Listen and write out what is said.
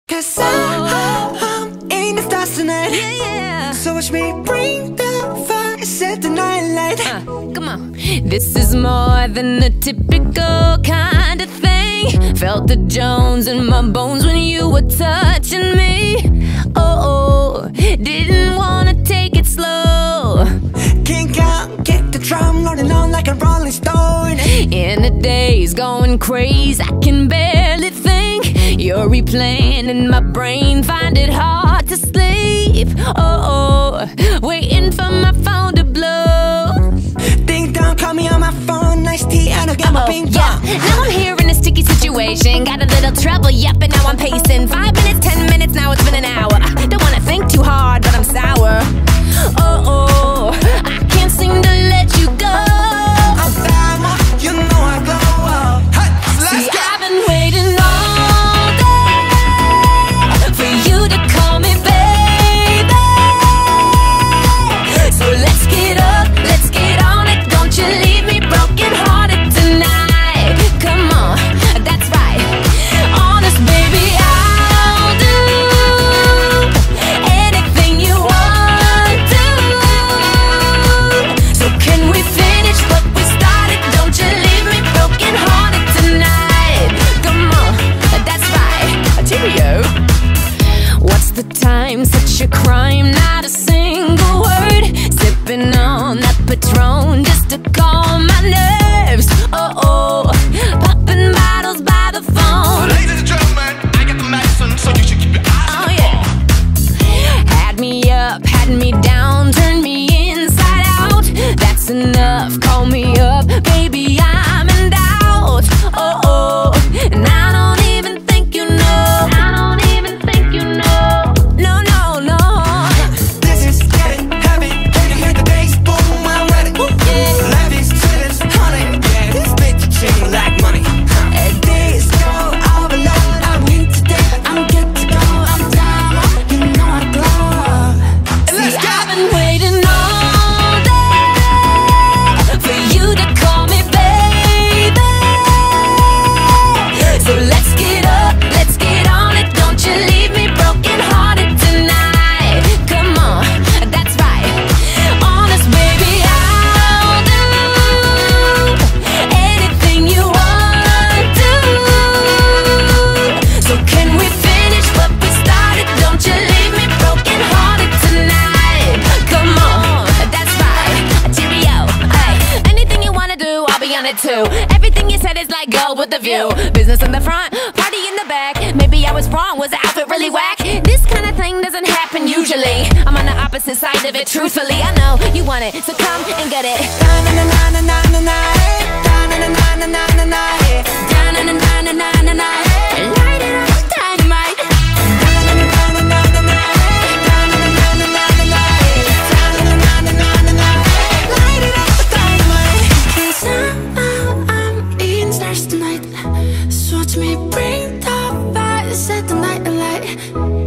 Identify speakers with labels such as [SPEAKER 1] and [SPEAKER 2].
[SPEAKER 1] Cause I'm in the stars tonight. So watch me bring the fire, set the night light.
[SPEAKER 2] Come on. This is more than a typical kind of thing. Felt the Jones in my bones when you were touching me. Oh, didn't wanna take it slow.
[SPEAKER 1] Kink out, kick the drum, rolling on like a rolling stone.
[SPEAKER 2] In the days going crazy, I can barely think. You're replaying in my brain, find it hard to sleep. Oh, waiting for my phone to blow.
[SPEAKER 1] Ding dong, call me on my phone, nice tea, and I'll get my ping pong.
[SPEAKER 2] Yeah, now I'm here in a sticky situation. Got a little trouble, yep, and now I'm pacing. 5 minutes, 10 minutes, now it's been an hour. I don't wanna think too hard, but I'm sour. Oh, I can't seem to let you go.
[SPEAKER 1] I'm sour, you know I glow up. Hey, let's
[SPEAKER 2] See,
[SPEAKER 1] go.
[SPEAKER 2] I've been waiting all day for you to call me baby. So let's get up, let's get on it. Don't you leave me broken hearted tonight. Come on, that's right. Honest baby, I'll do anything you want to. So can we finish what we started? Don't you leave me broken hearted tonight. Come on, that's right. Cheerio. What's the time? Such a crime, not a single word. Sipping on that Patron just to calm my nerves. Oh, popping bottles by the phone.
[SPEAKER 3] Ladies and gentlemen, I got the medicine, so you should keep your eyes on the ball.
[SPEAKER 2] Had me up, had me down, turned me inside out. That's enough, call me up, baby, I'm in doubt. Oh, and I don't even think you know. I don't even think you know. No.
[SPEAKER 1] This is getting heavy. Can you hear the bass? Boom, I'm ready. Levi's, Twitters, honey. Yeah, this bitch treat me like money. Disco overload. I'm in today. I'm good to go. I'm down. You know I glow.
[SPEAKER 2] See, I've been waiting all day for you to call me baby. So let's get up, let's get on it. Don't you leave me broken hearted tonight. Come on, that's right. Honest baby, I'll do anything you want to. So can we finish what we started? Don't you leave me broken hearted tonight. Come on, that's right. Cheerio, hey. Anything you wanna do, I'll be on it too. Everything you said is like gold with the view. Business in the front, party in the back. Maybe I was wrong, was the outfit really whack? This kind of thing doesn't happen usually. I'm on the opposite side of it, truthfully. I know you want it, so come and get it. Light it up, dynamite.
[SPEAKER 1] Light it up, dynamite. 'Cause I'm in stars tonight. So watch me bring the fire, set the night alight.